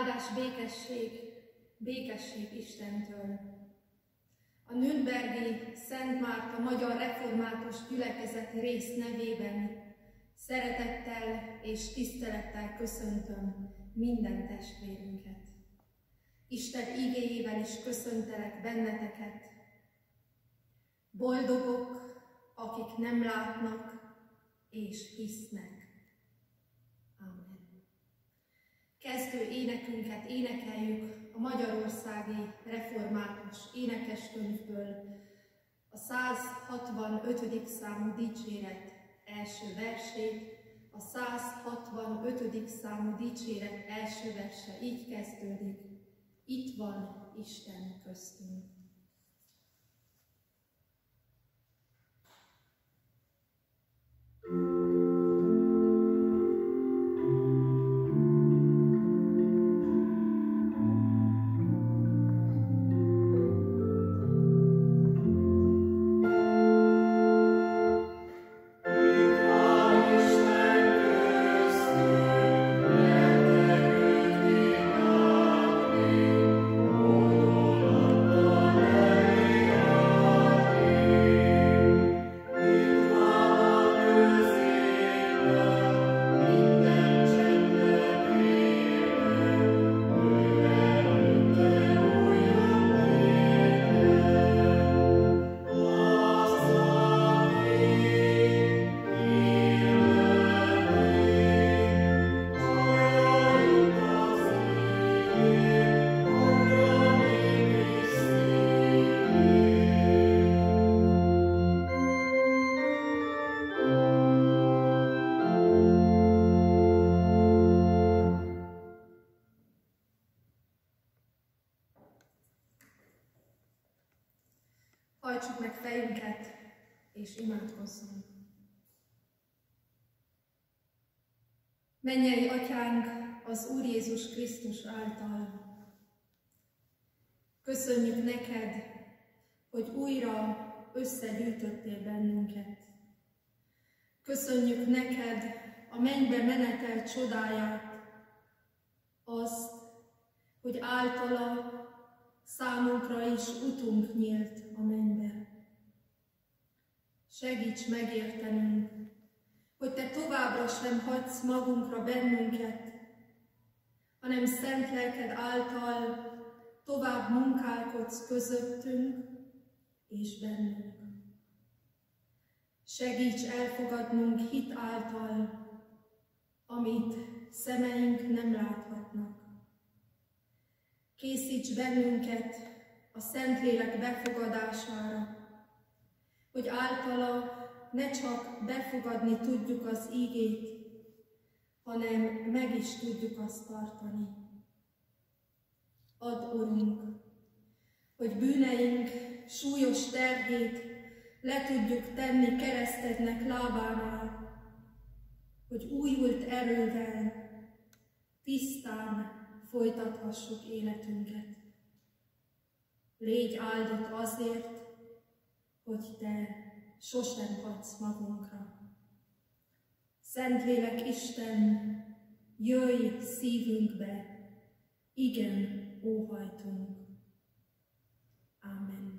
Áldás, békesség Istentől. A Nürnbergi Szent Márta Magyar Református Gyülekezet rész nevében szeretettel és tisztelettel köszöntöm minden testvérünket. Isten igéjével is köszöntelek benneteket. Boldogok, akik nem látnak és hisznek. Amen. Kezdő énekünket énekeljük a Magyarországi Református Énekeskönyvből, a 165. számú dicséret első versét. A 165. számú dicséret első verse így kezdődik: Itt van Isten köztünk. Hajtsuk meg fejünket, és imádkozzunk. Mennyei Atyánk, az Úr Jézus Krisztus által, köszönjük neked, hogy újra összegyűjtöttél bennünket. Köszönjük neked a mennybe menetel csodáját, azt, hogy általa számunkra is utunk nyílt a mennybe. Segíts megértenünk, hogy te továbbra sem hagysz magunkra bennünket, hanem szent lelked által tovább munkálkodsz közöttünk és bennünk. Segíts elfogadnunk hit által, amit szemeink nem láthatnak. Készíts bennünket a Szentlélek befogadására, hogy általa ne csak befogadni tudjuk az ígét, hanem meg is tudjuk azt tartani. Add, Urunk, hogy bűneink súlyos terhét le tudjuk tenni keresztednek lábánál, hogy újult erővel, tisztán folytathassuk életünket. Légy áldott azért, hogy te sosem hagysz magunkra. Szentlélek Isten, jöjj szívünkbe, igen, óhajtunk. Amen.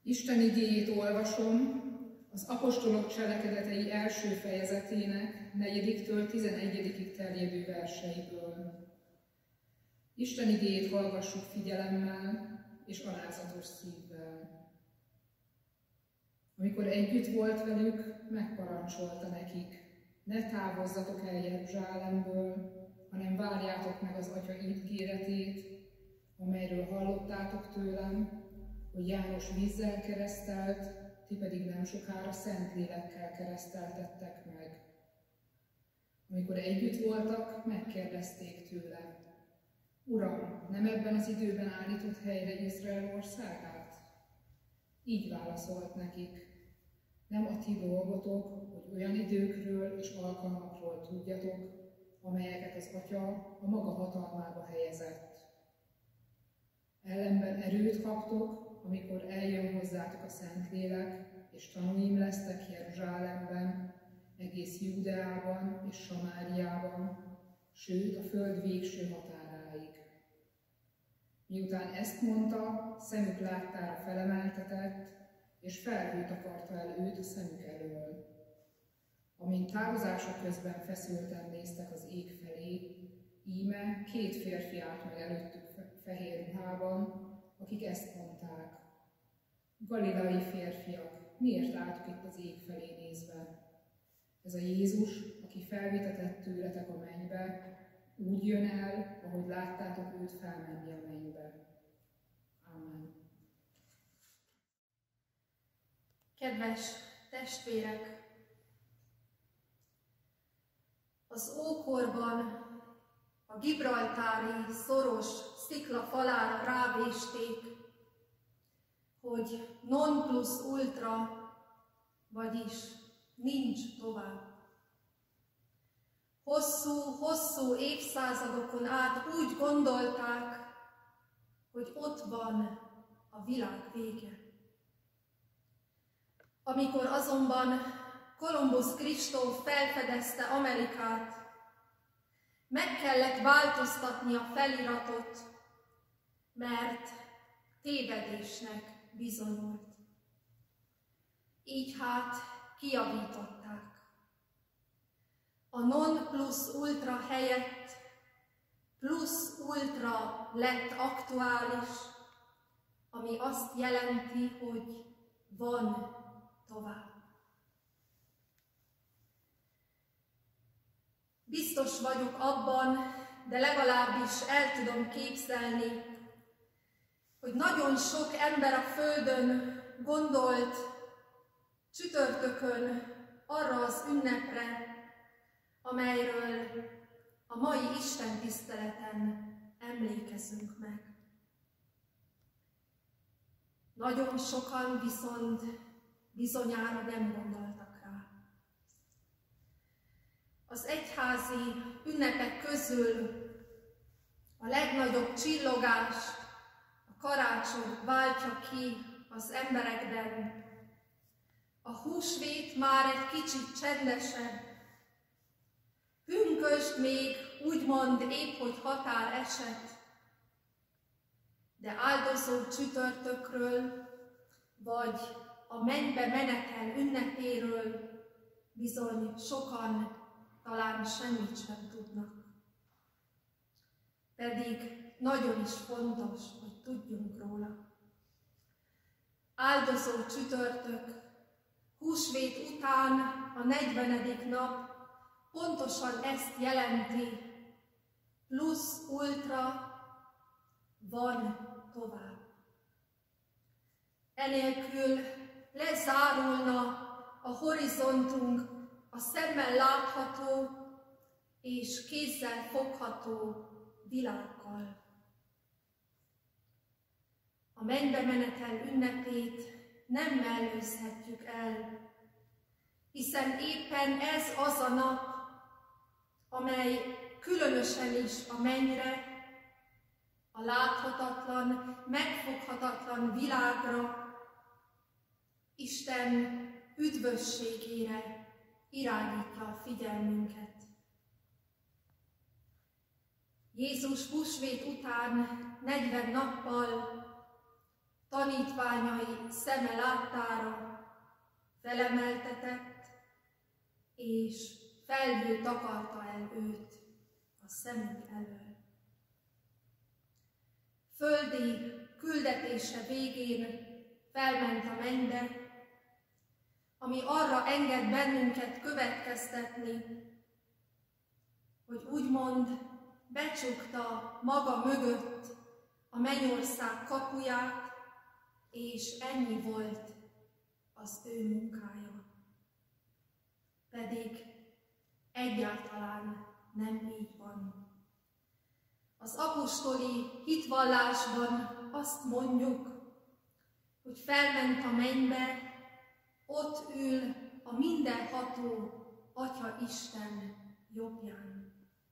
Isten igéjét olvasom az apostolok cselekedetei első fejezetének 4-től 11-ig terjedő verseiből. Isten igéjét hallgassuk figyelemmel és alázatos szívvel. Amikor együtt volt velük, megparancsolta nekik: ne távozzatok el Jeruzsálemből, hanem várjátok meg az Atya ígéretét, amelyről hallottátok tőlem, hogy János vízzel keresztelt, ti pedig nem sokára Szentlélekkel kereszteltettek meg. Amikor együtt voltak, megkérdezték tőle: Uram, nem ebben az időben állított helyre Izrael országát? Így válaszolt nekik: nem a ti dolgotok, hogy olyan időkről és alkalmakról tudjatok, amelyeket az Atya a maga hatalmába helyezett. Ellenben erőt kaptok, amikor eljön hozzátok a Szentlélek, és tanúim lesztek Jeruzsálemben, egész Júdeában és Samáriában, sőt a föld végső határáig. Miután ezt mondta, szemük láttára felemeltetett, és felhőt akarta el őt a szemük elől. Amint távozása közben feszülten néztek az ég felé, íme 2 férfi állt meg előttük fehér ruhában, akik ezt mondták: Galileai férfiak, miért álltok itt az ég felé nézve? Ez a Jézus, aki felvitetett tőletek a mennybe, úgy jön el, ahogy láttátok őt felmenni a mennybe. Amen. Kedves testvérek! Az ókorban a gibraltári szoros szikla falára rávésték, hogy non plus ultra, vagyis nincs tovább. Hosszú évszázadokon át úgy gondolták, hogy ott van a világ vége. Amikor azonban Kolumbusz Kristóf felfedezte Amerikát, meg kellett változtatni a feliratot, mert tévedésnek bizonyult. Így hát kijavították. A non plus ultra helyett plusz ultra lett aktuális, ami azt jelenti, hogy van tovább. Biztos vagyok abban, de legalábbis el tudom képzelni, hogy nagyon sok ember a Földön gondolt csütörtökön arra az ünnepre, amelyről a mai istentiszteleten emlékezünk meg. Nagyon sokan viszont bizonyára nem gondoltak rá. Az egyházi ünnepek közül a legnagyobb csillogást a karácsony váltja ki az emberekben. A húsvét már egy kicsit csendesebb, pünkösd még úgymond épp hogy határ esett, de áldozó csütörtökről vagy a mennybe menetel ünnepéről bizony sokan talán semmit sem tudnak. Pedig nagyon is fontos, hogy tudjunk róla. Áldozó csütörtök, húsvét után a 40. nap pontosan ezt jelenti, plusz ultra, van tovább. Enélkül lezárulna a horizontunk a szemmel látható és kézzel fogható világgal. A mennybe menetel ünnepét nem mellőzhetjük el, hiszen éppen ez az a nap, amely különösen is a mennyre, a láthatatlan, megfoghatatlan világra, Isten üdvösségére irányítja a figyelmünket. Jézus húsvét után 40 nappal tanítványai szeme láttára felemeltetett, és felhő takarta el őt a szemük elől. Földi küldetése végén felment a mennybe, ami arra enged bennünket következtetni, hogy úgymond becsukta maga mögött a mennyország kapuját, és ennyi volt az ő munkája. Pedig egyáltalán nem így van. Az apostoli hitvallásban azt mondjuk, hogy felment a mennybe, ott ül a mindenható Atya Isten jobbján.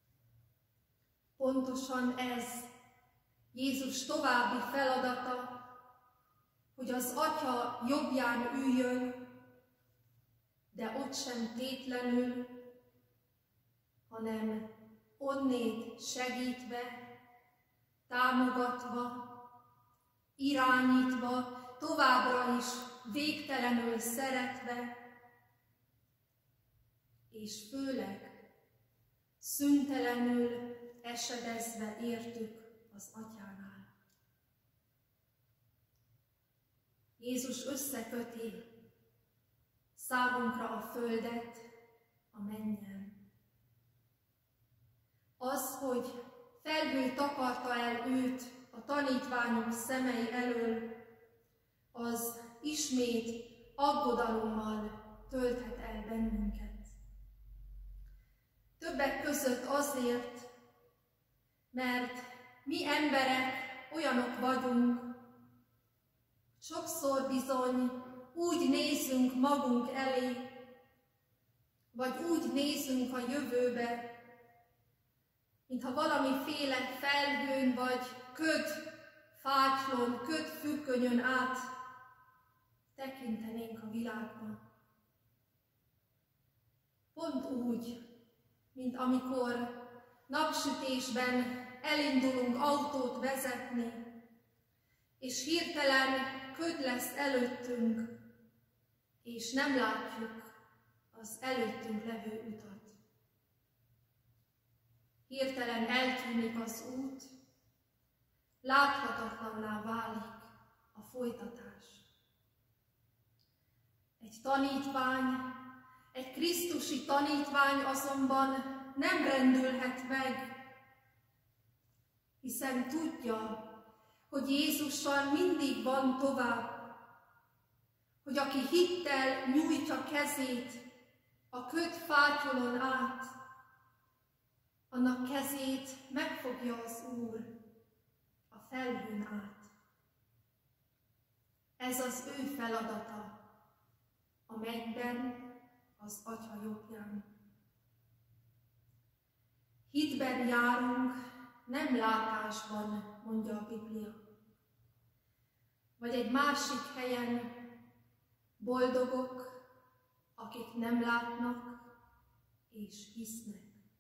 Pontosan ez Jézus további feladata, hogy az Atya jobbján üljön, de ott sem tétlenül, hanem onnét segítve, támogatva, irányítva, továbbra is végtelenül szeretve, és főleg szüntelenül esedezve értük az Atyánál. Jézus összeköti számunkra a földet a mennyel. Az, hogy felhő takarta el őt a tanítványok szemei elől, az ismét aggodalommal tölthet el bennünket. Többek között azért, mert mi emberek olyanok vagyunk, sokszor bizony úgy nézünk magunk elé, vagy úgy nézünk a jövőbe, mintha valamiféle felhőn vagy ködfátylon, ködfüggönyön át tekintenénk a világba. Pont úgy, mint amikor napsütésben elindulunk autót vezetni, és hirtelen köd lesz előttünk, és nem látjuk az előttünk levő utat. Hirtelen eltűnik az út, láthatatlanná válik a folytatás. Egy tanítvány, egy krisztusi tanítvány azonban nem rendülhet meg, hiszen tudja, hogy Jézussal mindig van tovább, hogy aki hittel nyújtja kezét a ködfátyolon át, annak kezét megfogja az Úr a felhőn át. Ez az ő feladata a mennyben, az Atya jobbján. Hitben járunk, nem látásban, mondja a Biblia. Vagy egy másik helyen boldogok, akik nem látnak és hisznek.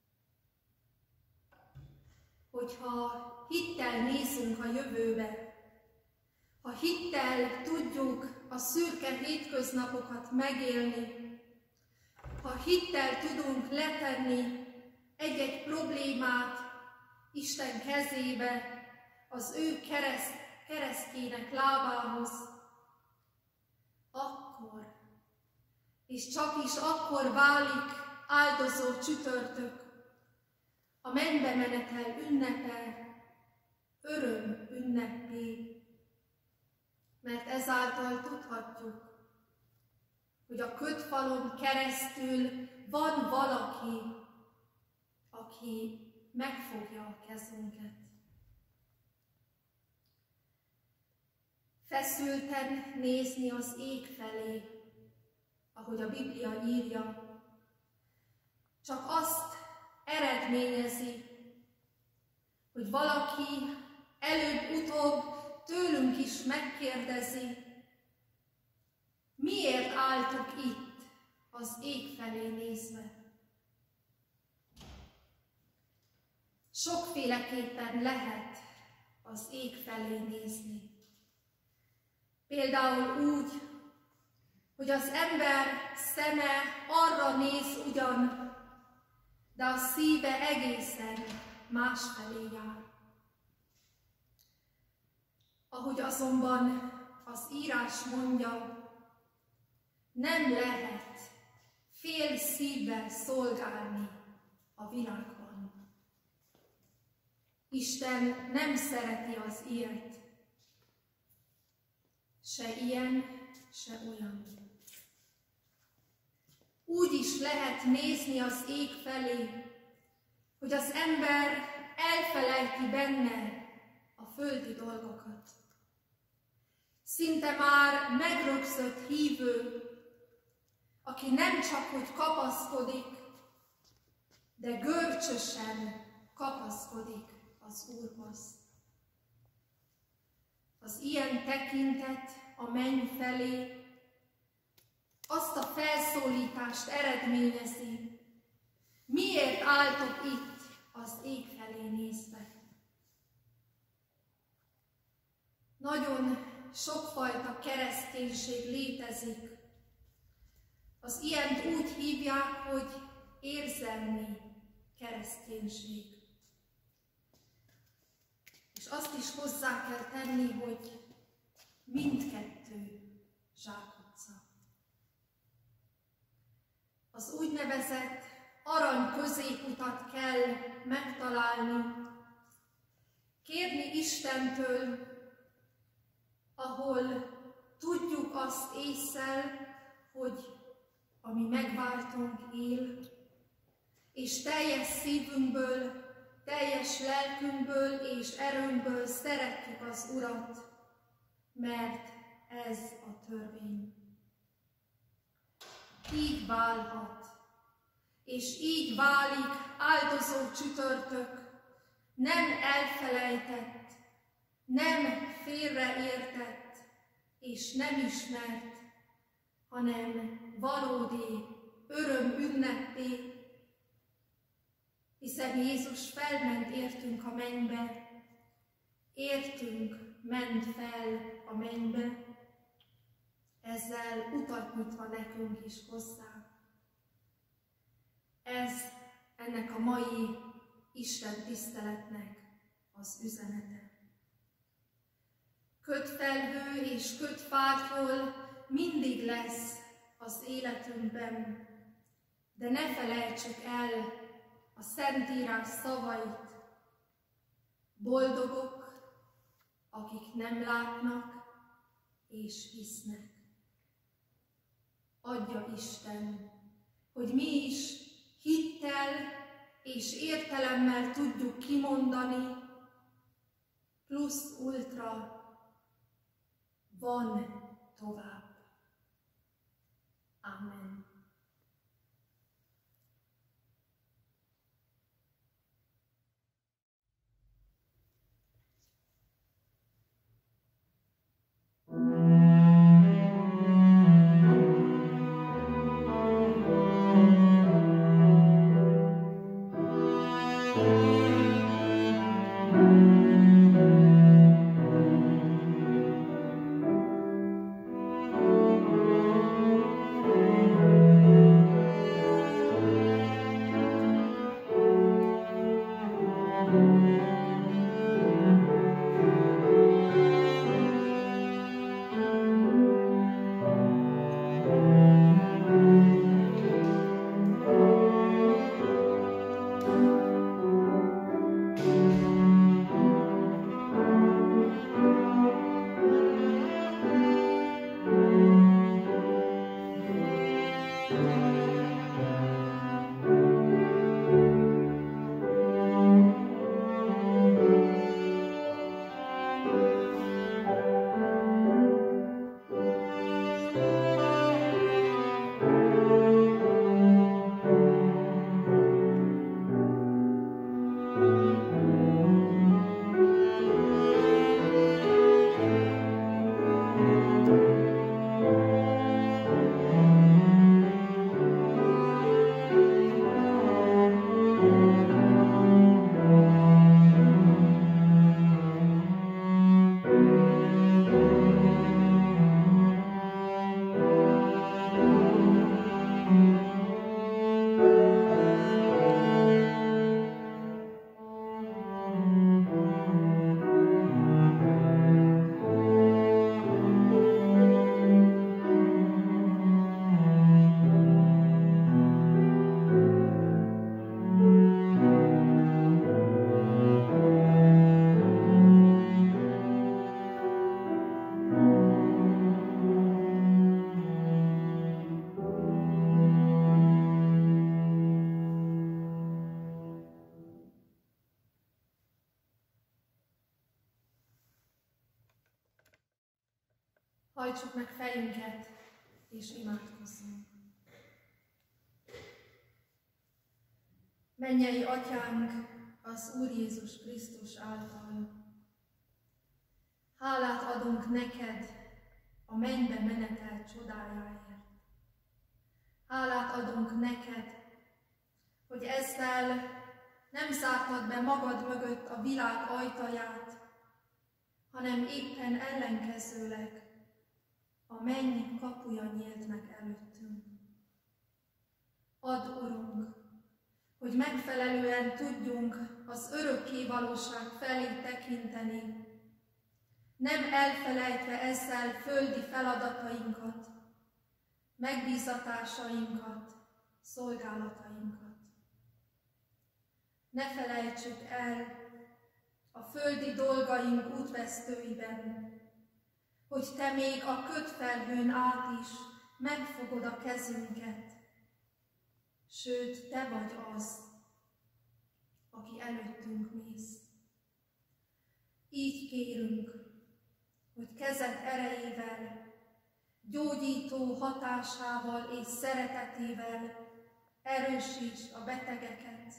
Hogyha hittel nézünk a jövőbe, ha hittel tudjuk a szürke hétköznapokat megélni, ha hittel tudunk letenni egy-egy problémát Isten kezébe, az ő keresztjének lábához, akkor, és csak is akkor válik áldozó csütörtök, a mennybe menetel ünnepe, öröm ünnepé, mert ezáltal tudhatjuk, hogy a ködfalon keresztül van valaki, aki megfogja a kezünket. Feszülten nézni az ég felé, ahogy a Biblia írja, csak azt eredményezi, hogy valaki előbb-utóbb tőlünk is megkérdezi, miért álltok itt az ég felé nézve? Sokféleképpen lehet az ég felé nézni. Például úgy, hogy az ember szeme arra néz ugyan, de a szíve egészen másfelé jár. Ahogy azonban az írás mondja, nem lehet fél szívvel szolgálni a világban. Isten nem szereti az ilyet, se ilyen, se olyan. Úgy is lehet nézni az ég felé, hogy az ember elfelejti benne a földi dolgokat. Szinte már megrögzött hívő, aki nem csak hogy kapaszkodik, de görcsösen kapaszkodik az Úrhoz. Az ilyen tekintet a menny felé azt a felszólítást eredményezi, miért álltok itt az ég felé nézve. Nagyon sokfajta kereszténység létezik. Az ilyent úgy hívják, hogy érzelmi kereszténység. És azt is hozzá kell tenni, hogy mindkettő zsákutca. Az úgynevezett arany középutat kell megtalálni, kérni Istentől, ahol tudjuk azt ésszel, hogy a mi megváltónk él, és teljes szívünkből, teljes lelkünkből és erőnkből szeretjük az Urat, mert ez a törvény. Így válhat, és így válik áldozó csütörtök, nem elfelejtett, nem félreértett és nem ismert, hanem valódi öröm ünnepé, hiszen Jézus felment értünk a mennybe, értünk ment fel a mennybe, ezzel utat nyitva nekünk is hozzá. Ez ennek a mai Isten tiszteletnek az üzenete. Ködfelhő és ködfátyol mindig lesz az életünkben, de ne felejtsük el a Szentírás szavait. Boldogok, akik nem látnak és hisznek. Adja Isten, hogy mi is hittel és értelemmel tudjuk kimondani, plusz ultra van tovább. Amen. Hajtsuk meg fejünket, és imádkozzunk. Mennyei Atyánk az Úr Jézus Krisztus által, hálát adunk neked a mennybe menetel csodájáért. Hálát adunk neked, hogy ezzel nem zártad be magad mögött a világ ajtaját, hanem éppen ellenkezőleg a menny kapuja nyílt meg előttünk. Add, Urunk, hogy megfelelően tudjunk az örökké valóság felé tekinteni, nem elfelejtve ezzel földi feladatainkat, megbízatásainkat, szolgálatainkat. Ne felejtsük el a földi dolgaink útvesztőiben, hogy te még a ködfelhőn át is megfogod a kezünket, sőt, te vagy az, aki előttünk mész. Így kérünk, hogy kezed erejével, gyógyító hatásával és szeretetével erősíts a betegeket,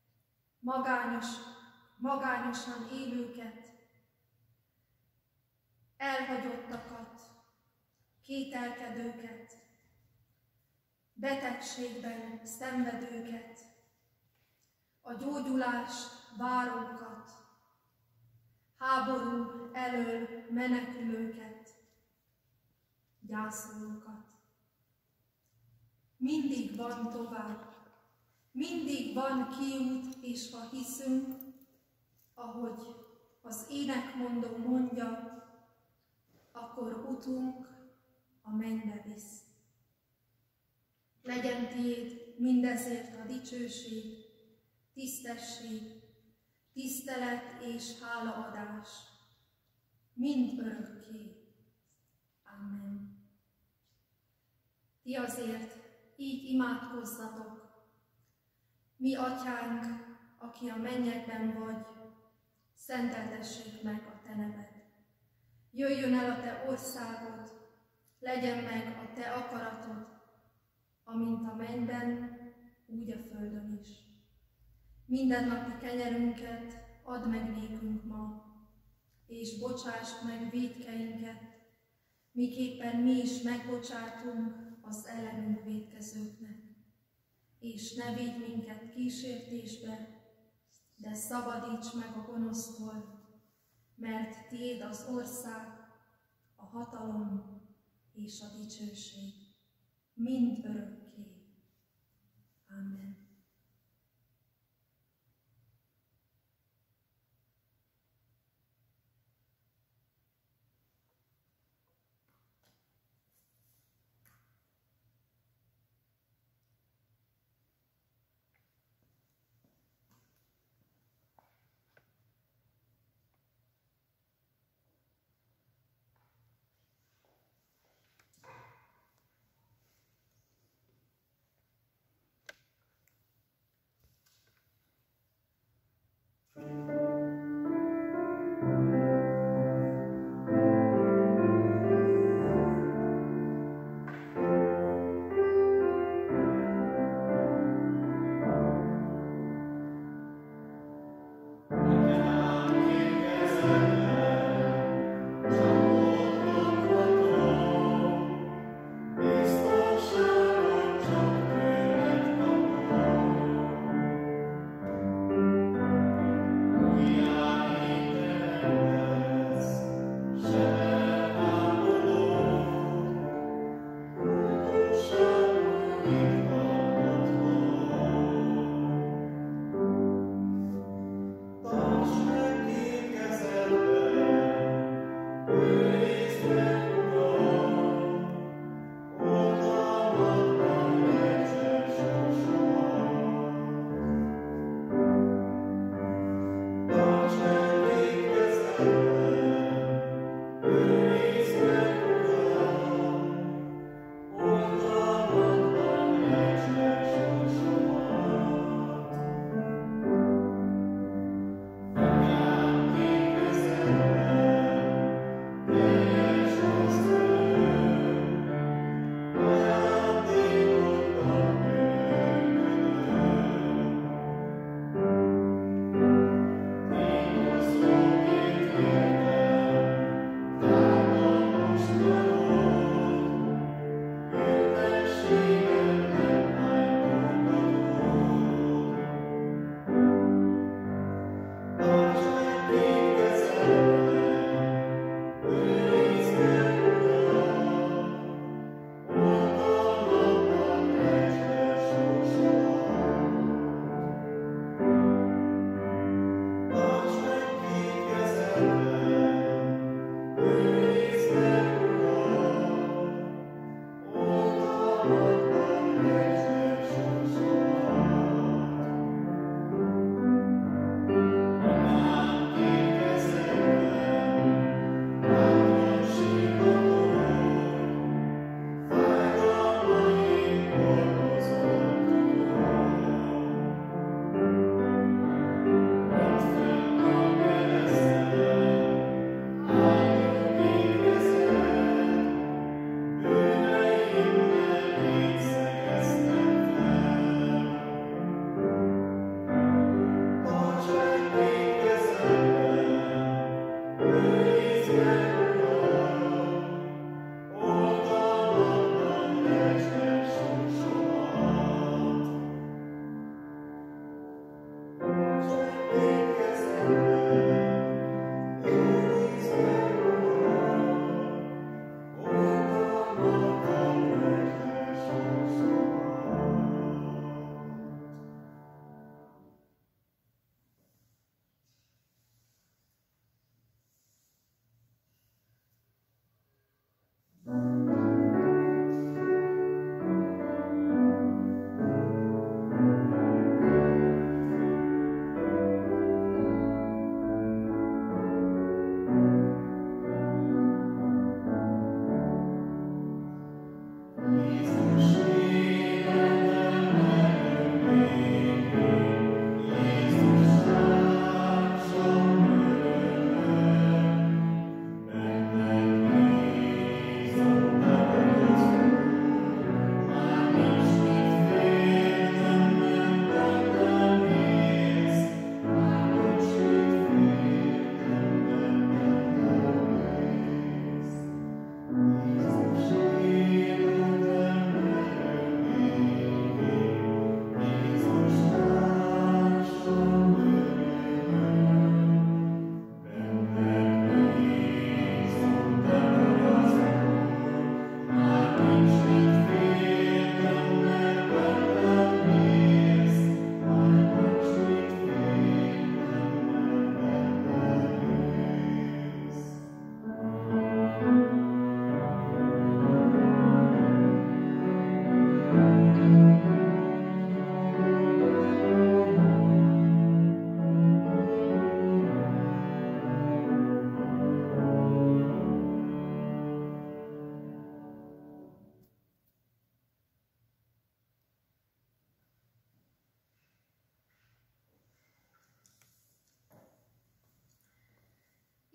magányosan élőket, elhagyottakat, kételkedőket, betegségben szenvedőket, a gyógyulást várókat, háború elől menekülőket, gyászolókat. Mindig van tovább, mindig van kiút, és ha hiszünk, ahogy az énekmondó mondja, akkor utunk a mennybe visz. Legyen tiéd mindezért a dicsőség, tisztesség, tisztelet és hálaadás, mind örökké. Amen. Ti azért így imádkozzatok: Mi Atyánk, aki a mennyekben vagy, szenteltessék meg a te neved. Jöjjön el a te országod, legyen meg a te akaratod, amint a mennyben, úgy a földön is. Mindennapi kenyerünket add meg nékünk ma, és bocsásd meg vétkeinket, miképpen mi is megbocsátunk az ellenünk vétkezőknek. És ne védj minket kísértésbe, de szabadíts meg a gonosztól, mert tiéd az ország, a hatalom és a dicsőség, mind örökké. Amen.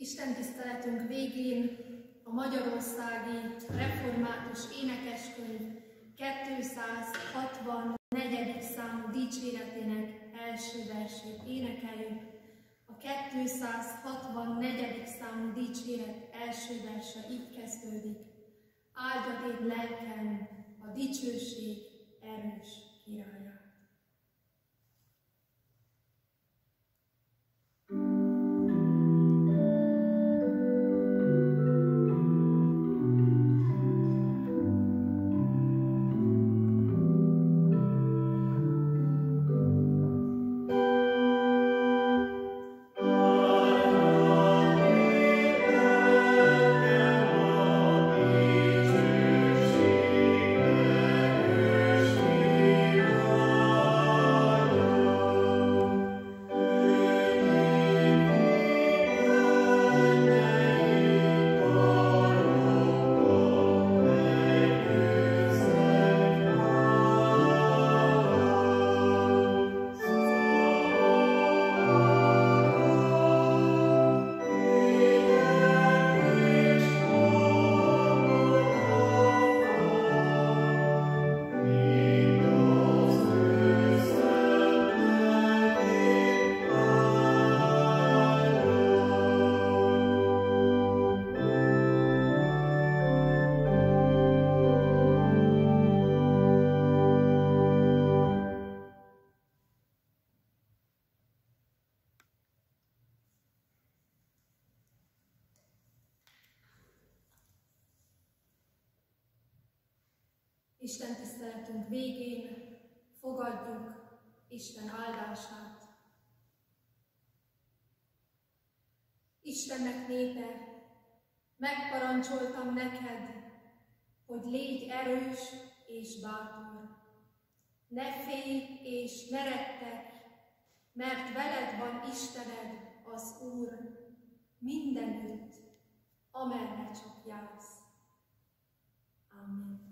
Isten tiszteletünk végén a Magyarországi Református Énekeskönyv 264. számú dicséretének első versét énekeljük. A 264. számú dicséret első verse így kezdődik. Áldjad én lelkem a dicsőség erős királyát. Isten tiszteletünk végén fogadjuk Isten áldását. Istennek népe, megparancsoltam neked, hogy légy erős és bátor. Ne félj és ne rettegj, mert veled van Istened, az Úr, mindenütt, amerre csak jársz. Amen.